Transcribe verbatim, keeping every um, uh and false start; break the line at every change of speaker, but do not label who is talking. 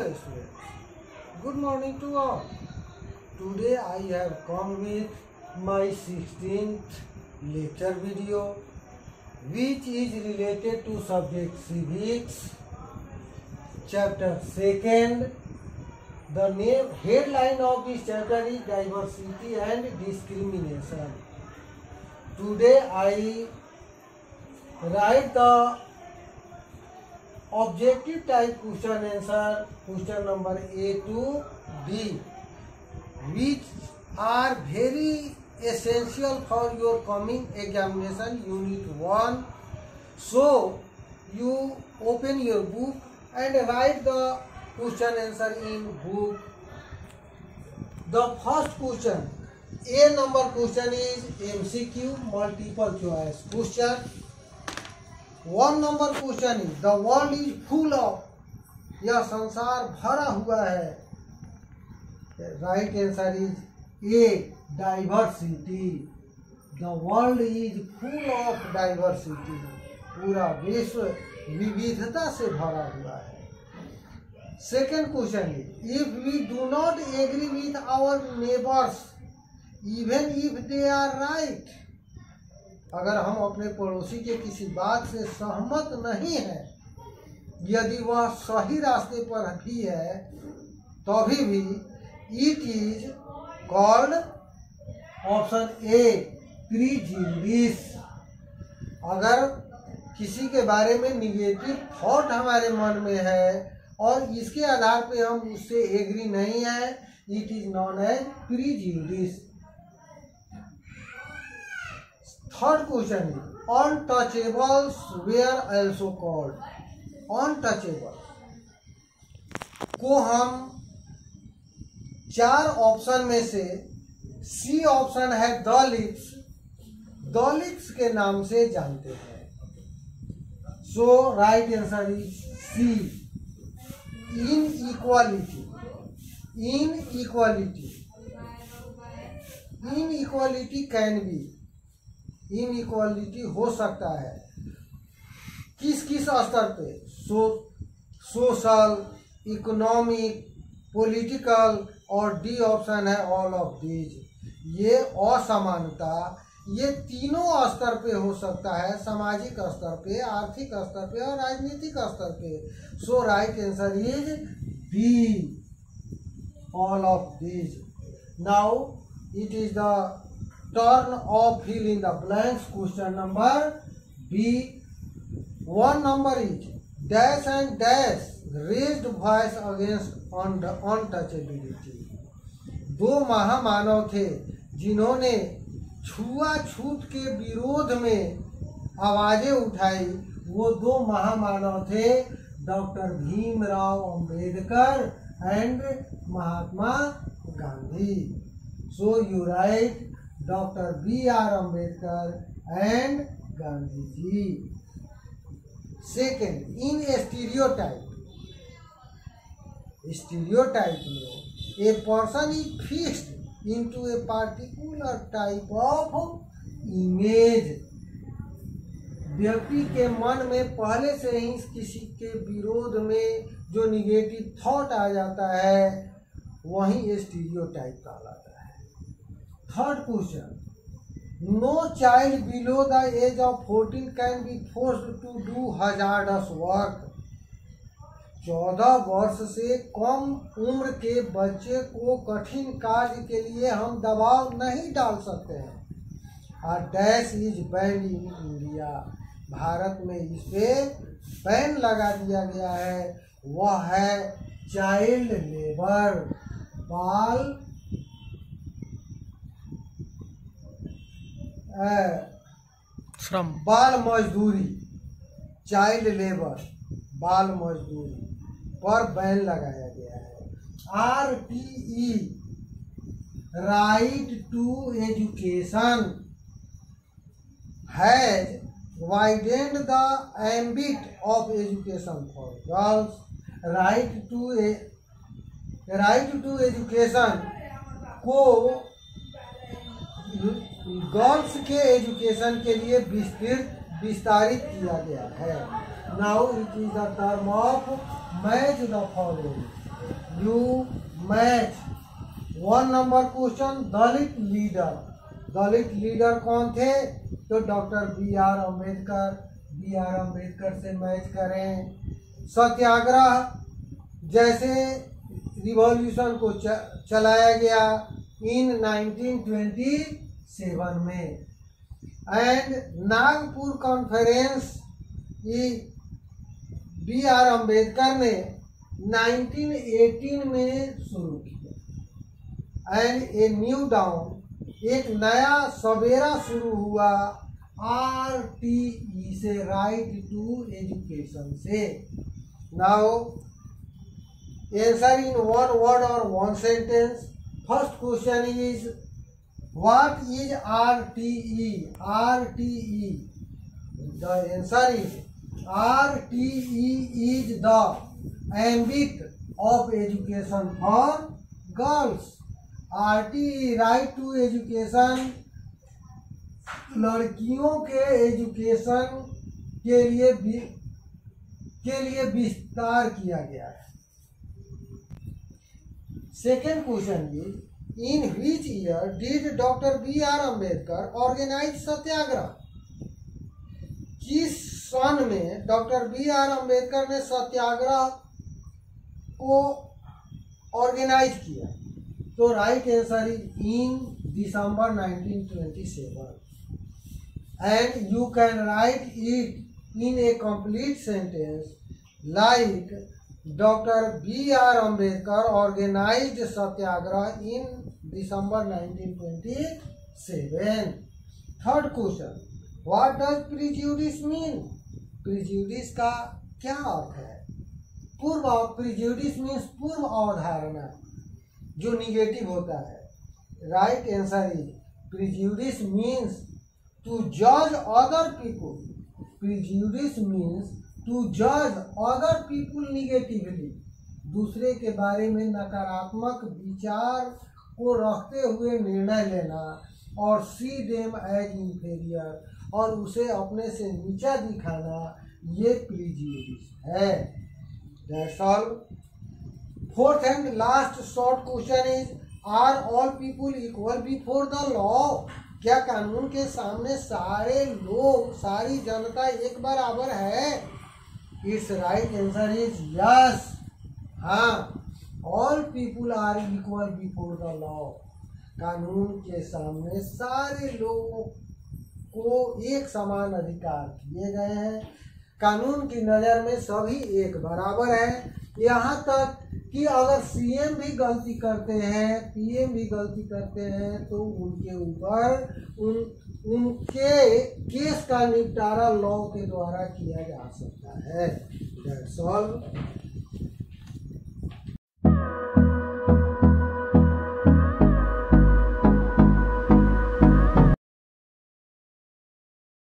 Hello students, good morning to all. Today I have come with my sixteenth lecture video which is related to subject civics, chapter second. The name headline of this chapter is diversity and discrimination. Today I write the objective type question answer, question number A to D, which are very essential for your coming examination unit one. So you open your book and write the question answer in book. The first question, A number question is M C Q, multiple choice question. One number question is the world is full of, यह संसार भरा हुआ है. Right answer is a diversity. The world is full of diversity. पूरा विश्व विविधता से भरा हुआ है. Second question is if we do not agree with our neighbours even if they are right, अगर हम अपने पड़ोसी के किसी बात से सहमत नहीं हैं, यदि वह सही रास्ते पर भी है तभी भी it is called option A prejudice. अगर किसी के बारे में निगेटिव थॉट हमारे मन में है और इसके आधार पे हम उससे एग्री नहीं है, it is known as prejudice. Third question is untouchables were also called. untouchable को हम चार ऑप्शन में से सी ऑप्शन है दलित्स, दलित्स के नाम से जानते हैं. So right answer is C inequality. Inequality inequality can be, inequality हो सकता है किस किस स्तर पे, सो सोशल, इकोनॉमिक, पॉलिटिकल और डी ऑप्शन है ऑल ऑफ दीज. ये असमानता ये तीनों स्तर पे हो सकता है, सामाजिक स्तर पे, आर्थिक स्तर पे और राजनीतिक स्तर पे. So right answer is B all of these. Now it is the turn of fill in the blanks. Question number B. One number is dash and dash raised voice against untouchability. दो महामानव थे जिन्होंने छुआछूत के विरोध में आवाजें उठाई. वो दो महामानव थे doctor Bhimrao Ambedkar and Mahatma Gandhi. So you write doctor B R Ambedkar and Gandhi ji. Second, in stereotype, stereotype में a person is fixed into a particular type of image. व्यक्ति के मन में पहले से ही किसी के विरोध में जो निगेटिव थॉट आ जाता है वही स्टीरियोटाइप कहलाता है. Third question, no child below the age of fourteen can be forced to do hazardous work. चौदह वर्ष से कम उम्र के बच्चे को कठिन कार्य के लिए हम दबाव नहीं डाल सकते हैं. और dash is ban in India. भारत में इस पे बैन लगा दिया गया है. वह है चाइल्ड लेबर, बाल श्रम, बाल मजदूरी. चाइल्ड लेबर, बाल मजदूरी पर बैन लगाया गया है. R T E right to education has widened the ambit of education for girls. Right to a right to education को गर्ल्स के एजुकेशन के लिए विस्तृत विस्तारित किया गया है. Now it is the term of match the following. You match. One number question, Dalit leader. Dalit leader कौन थे? तो doctor B R Ambedkar. B R Ambedkar से मैच करें। सत्याग्रह जैसे रिवॉल्यूशन को च, चलाया गया इन नाइनटीन ट्वेंटी सेवन में। And Nagpur conference B R Ambedkar ने नाइनटीन एटीन में शुरू किया। एंड ए न्यू डाउन, एक नया सवेरा शुरू हुआ आर टी ई से, राइट टू एजुकेशन से। Now answer in one word or one sentence. First question is, what is R T E? R T E. The answer is, R T E is the ambit of education for girls. R T E, right to education, लड़कियों के education के लिए भी के लिए विस्तार किया गया है। Second question is, in which year did Doctor B R Ambedkar organize सत्याग्रह? किस सन में डॉक्टर बी आर अम्बेडकर ने सत्याग्रह को ऑर्गेनाइज किया? तो right answer is in December nineteen twenty seven. And you can write it in a complete sentence like doctor B R Ambedkar organised satyagraha in December nineteen twenty seven. Third question, what does prejudice mean? Prejudice का क्या अर्थ है? पूर्व, prejudice means पूर्व अवधारणा जो negative होता है। Right answer is, prejudice means to जज other people. Prejudice means to जज अदर पीपुल निगेटिवली, दूसरे के बारे में नकारात्मक विचार को रखते हुए निर्णय लेना, और सी देम एज इंफीरियर, और उसे अपने से नीचा दिखाना, ये प्रिजुडिस है। That's all. Fourth and last short question is, are all people equal before the law? क्या कानून के सामने सारे लोग, सारी जनता एक बराबर है? It's right answer is yes. हाँ, all people are equal before the law. कानून के सामने सारे लोगों को एक समान अधिकार दिए गए हैं। कानून की नज़र में सभी एक बराबर है। यहाँ तक कि अगर सीएम भी गलती करते हैं, पीएम भी गलती करते हैं, तो उनके ऊपर उन उनके केस का निपटारा लॉ के द्वारा किया जा सकता है। That's all.